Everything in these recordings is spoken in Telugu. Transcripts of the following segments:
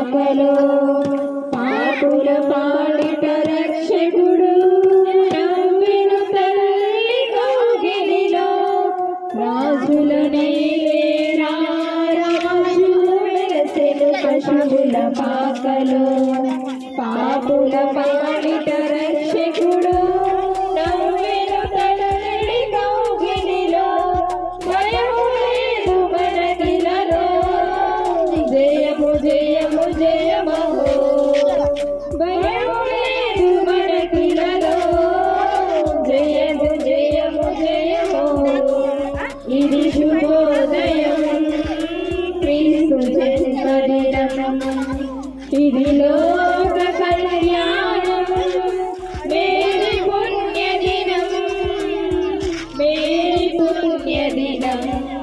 పాకలో పాపుల పాలిట రక్షకుడు నవ్వెను తల్లి కౌగిలిలో రాజుల నేలేరా రాజు వెలసెను పశువుల పాకలో పాపుల పాలిట రక్షకుడు నవ్వెను తల్లి కౌగిలిలో భయము లేదు మనకిలలో జయము జయము జయము భయము లేదు మనకిలలో జయము జయము జయము ఇది శుభోదయం క్రీస్తు జన్మదినం ఇది లోక కళ్యాణం మేరీ పుణ్యదినం మేరీ పుణ్యదినం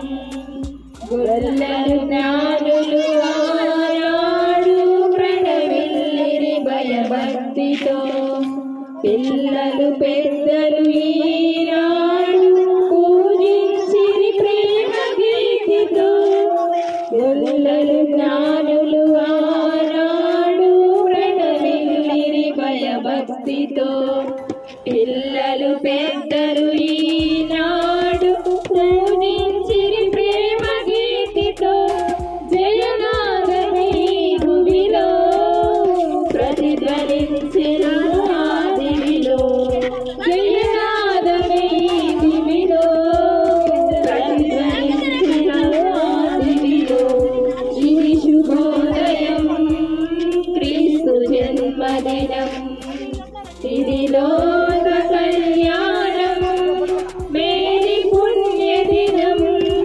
గొల్లలు జ్ఞానులు ఆనాడు ప్రణవిల్లిరి భయభక్తితో పిల్లలు పెద్దలు ఈనాడు పూజించిరి ప్రేమ గీతితో గొల్లలు జ్ఞానులు ఆనాడు ప్రణవిల్లిరి భయభక్తితో పిల్లలు పెద్దలు ఈనాడు పూజించిరి ప్రేమ గీతితో జయనాదమే భూమిలో ప్రతిధ్వనించిన ఆదివిలో జయనాదమే భూమిలో ప్రతిధ్వనించిన ఆదివిలో ఇది శుభోదయం క్రీస్తు జన్మదినం ఇది లోక కళ్యాణం మేరీ పుణ్యదినం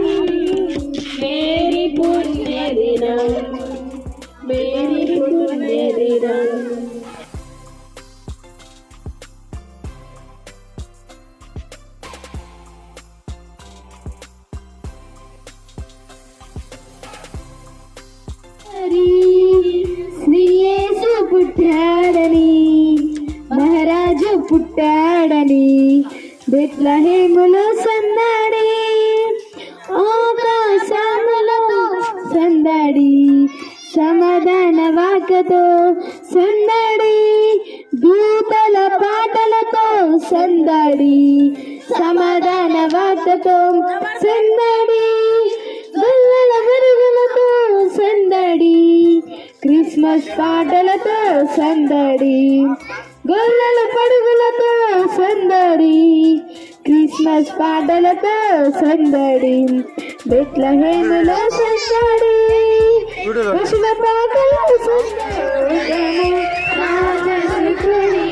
మేరీ పుణ్యదినం మేరీ పుణ్యదినం శ్రీ యేసు పుట్టాడని మహారాజు పుట్టాడని బెత్లెహేములో సందడి ఆకాశములో సందడి సమాధాన వాక్యతో సందడి దూతల పాటలతో సందడి సమాధాన వాక్యతో సందడి గొల్లల మరుగులతో సందడి క్రిస్మస్ పాటలతో సందడి గొల్లల పడుగులతో సందడి క్రిస్మస్ పాటలతో సందడి బెత్లెహేములో సందడి పశుల పాటలు సందడి రాజశేఖరుని